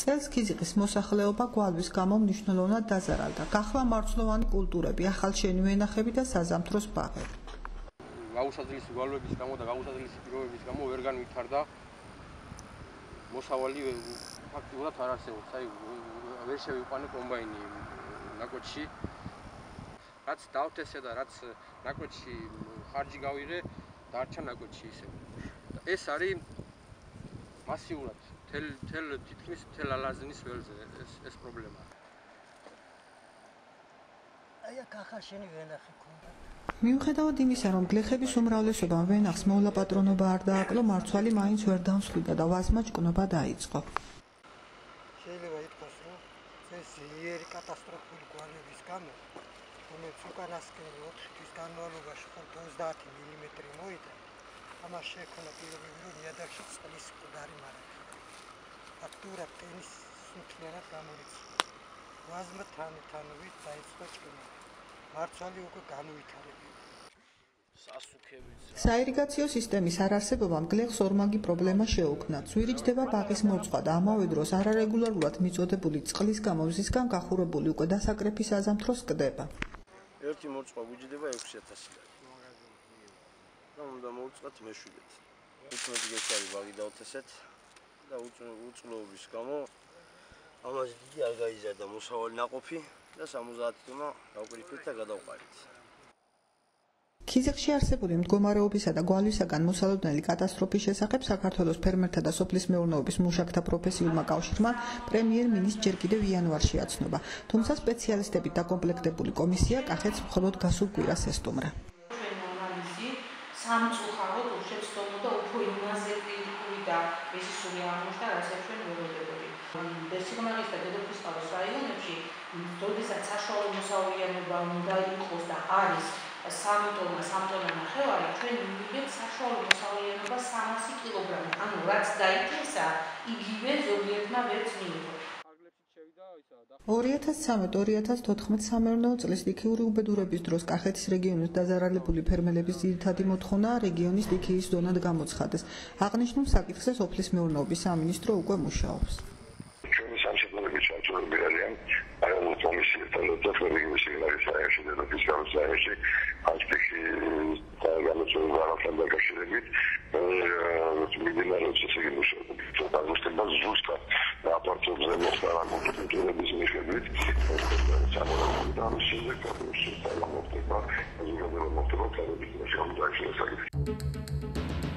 წელს ქიზიყის მოსახლეობა გვალვის გამო მნიშვნელოვნად დაზარალდა. გახლა მარცვლოვანი კულტურები, ახალშენი ვენახები და საზამთროს ბაღები. გაუსაძლის გვალვების გამო და გაუსაძლის პირობების გამო ვერ განვითარდა მოსავალი ფაქტიურად არ არსებობს. აი ვერ შევიყვანე კომბაინი ნაკოჩში. რაც დავთესე და რაც ნაკოჩში ხარჯი გავიღე, დარჩა ნაკოჩში ისე. ეს არის მასიურად თითქმის მთელ ალაზნის ველზე ეს პრობლემაა. აი აქ ახალშენი ვენახი ქონდა. მიუხედავად იმისა, რომ გლეხების უმრავლესობამ ვენახს მოვლა-პატრონობა არ დააკლო, მარცვალი მაინც ვერ დამსვლიდა და ვაზმა ჭკნობა დაიწყო. შეიძლება ითქვას, რომ ეს ძლიერი კატასტროფული გვალვების გამო, რომელიც უკანასკნელი 4 თვის განმავლობაში 30 მმ მოიტანა, ამას შეექმნა პირობები, რომ ნიადაგში წყლის მკვდარი მარაგი. ფაქტურად ტენის სუნთლიანად გამორიცხა. ვაზმა თანობით დაიწყო ჭკნება. მარცვალი უკვე განუვითარებია. საირიგაციო სისტემის არარსებობამ გლეხს ორმაგი პრობლემა შეუქმნა. ძვირიჯდება ბაღის მოწყვა და ამავე დროს არარეგულარულად მიწოდებული წყლის გამო მზისგან გახურებული უკვე დასაკრეფი საზამთროს კდება. ერთი მოწყვა გვიჯდება 6000 ლარი. და უნდა მოვუწყოთ მე-7. 15 გექტარი ბაღი დავთესეთ და უწყლობის გამო ამაზე დიდი არ გაიზარდა მოსავალი ნაყოფი და 70 ტონა გავკრიფეთ და გადავყარით. ქიზიყში არსებული მდგომარეობისა და გვალვისაგან მოსალოდნელი კატასტროფის შესახებ საქართველოს ფერმერთა და სოფლის მეურნეობის მუშაკთა პროფესიულმა კავშირმა პრემიერ-მინისტრს ჯერ კიდევ იანვარში აცნობა, თუმცა სპეციალისტებით დაკომპლექტებული კომისია კახეთს მხოლოდ გასულ კვირას ესტუმრა. სამწუხაროდ უშეცდომო და უფრო იმაზე კრიტიკული და მისული აღმოჩნდა, რასაც ჩვენ ველოდებოდი. ბესიკმაღის და დედოფლისწყლის რაიონებში, როდესაც საშუალო მოსავლიანობა უნდა იყოს და არის 3 ტონა, 3 ტონა ნახევარი, ჩვენ მივიღეთ საშუალო მოსავლიანობა 300 კილოგრამი. ანუ რაც დაითესა, იგივე ზოგიერთმა ვერც მიიღო. 2013-2014 სამეურნეო წლის სტიქიური უბედურების დროს კახეთის რეგიონის დაზარალებული ფერმერების ძირითადი მოთხოვნა რეგიონის სტიქიის ზონად გამოცხადეს. აღნიშნულ საკითხზე სოფლის მეურნეობის სამინისტრო უკვე მუშაობს. ჩვენი სამშობლოების ჩართულები არიან აეროპორტ კომისიასთან და რეგიონის საერთაშორისო და ფისკალურ საერთაშორისო სტიქიის განმარტებასთან დაკავშირებით მიმდინარეობს ესე იგი მუშაობა. დაგუსტება ზუსტად რაპორტებზე მოხდა კულტურების მიხედვით სამომავლო და შემდეგ პროფესიონალურ მოხდება ზოგადად მოხდება კარგად შეგვიძლია